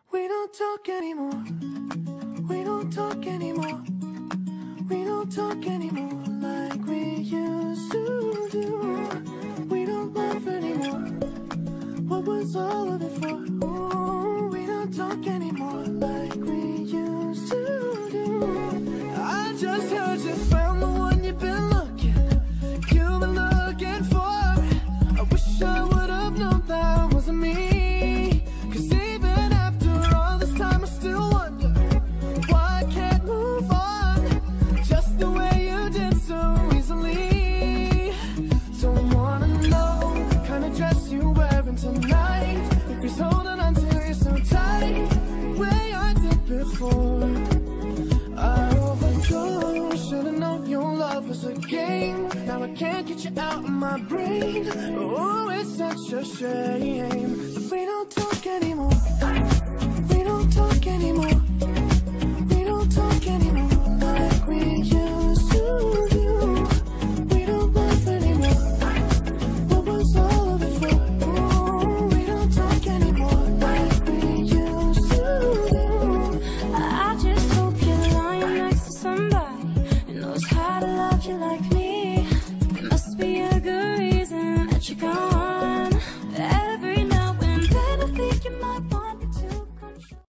We don't talk anymore. We don't talk anymore. We don't talk anymore like we used to do. We don't laugh anymore. What was all of it for? Ooh, we don't talk anymore like we used to do. I just heard you found the one you've been looking for. I wish I would have known that wasn't me. 'Cause even after all this time I still wonder why I can't move on just the way you did so easily. Don't wanna know the kind of dress you're wearing tonight, if he's holding on to you so tight, the way I did before. I overdosed, should've known your love was a game. Now I can't get you out of my brain. Oh, it's such a shame. We don't talk anymore. We don't talk anymore. We don't talk anymore like we used to do. We don't laugh anymore. What was all of it for? Oh, we don't talk anymore like we used to do. I just hope you're lying next to somebody who knows how to love you like me.